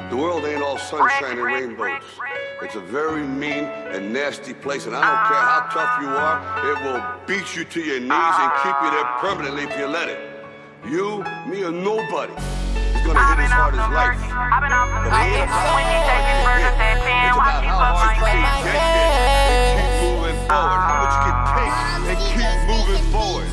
The world ain't all sunshine and rainbows. It's a very mean and nasty place, and I don't care how tough you are, it will beat you to your knees and keep you there permanently if you let it. You, me, or nobody is gonna hit as hard as life. But it ain't about how hard you hit. It's about how hard you can get hit and keep moving forward. How much you can take and keep moving forward.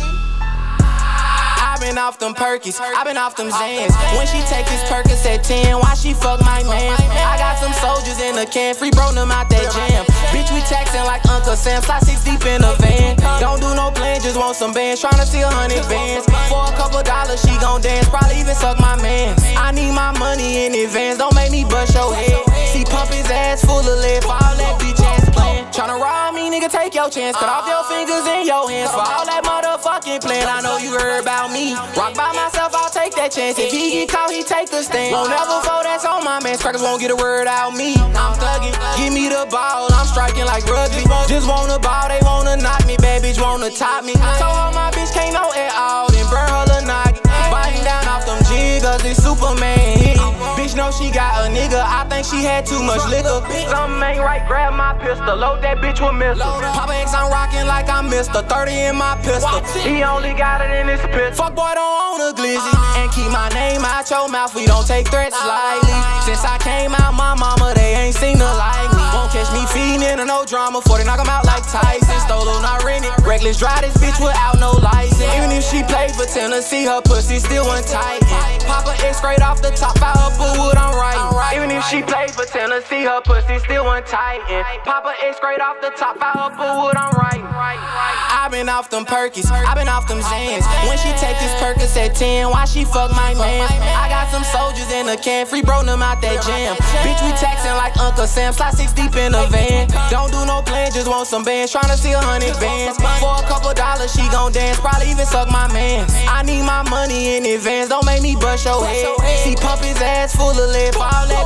I've been off them Perkies, I've been off them Zans. When she take this Perkins at 10, why she fuck my man? I got some soldiers in the can, free bro them out that jam. Bitch, we taxing like Uncle Sam, slide 6 deep in the van. Don't do no plan, just want some bands, tryna see 100 bands. For a couple dollars, she gon' dance, probably even suck my man. I need my money in advance, don't make me bust your head. See, pump his ass full of lead, for all that bitch ass plan. Tryna rob me, nigga, take your chance, cut off your fingers in your hands. For all that motherfucking plan, I know you heard about me. Rock by myself, I'll take that chance. If he get caught, he take the stand. Won't never fold, that's on my man. Crackers won't get a word out me. I'm thugging, give me the ball, I'm striking like rugby. Just want a ball, they wanna knock me. Bad bitch wanna top me. Told her my bitch can't know at all, then burn her a noggin. Biting down off them jiggers, this Superman hit. Bitch know she got a nigga, I think she had too much liquor. Something ain't right, grab my pistol, load that bitch with missile. Papa X, I'm rocking like I'm Mr. 30 in my pistol. He only got it in his pistol. Fuck boy, don't own a glizzy. And keep my name out your mouth, we don't take threats lightly. Since I came out, my mama, they ain't seen her like me. Won't catch me feeding into no drama, 40 knock 'em out like Tyson. Stole not rented, reckless drive this bitch without no license. Even if she played for Tennessee, her pussy still untight. Papa X straight off the top, fire up a wood, I'm right. Even if she played for Tennessee, her pussy still untight. Papa X straight off the top, fire up a wood, I'm right. I've been off them Perkies, I've been off them Zans. When she take this Perkins at 10, why she fuck my man? I got some soldiers in the can, free bro them out that jam. Bitch, we taxing like Uncle Sam, slide 6 deep in the van. Don't do no plan, just want some bands, tryna see 100 bands. For a couple dollars, she gon' dance, probably even suck my man. I need my money in advance, don't make me bust your head. See, pump his ass full of lead, for all that